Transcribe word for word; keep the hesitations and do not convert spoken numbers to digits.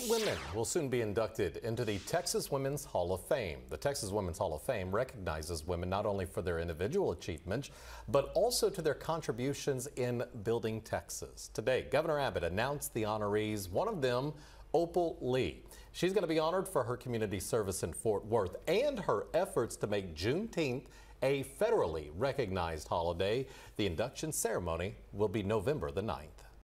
women will soon be inducted into the Texas Women's Hall of Fame. The Texas Women's Hall of Fame recognizes women not only for their individual achievements, but also to their contributions in building Texas. Today, Governor Abbott announced the honorees, one of them, Opal Lee. She's going to be honored for her community service in Fort Worth and her efforts to make Juneteenth a federally recognized holiday. The induction ceremony will be November the ninth.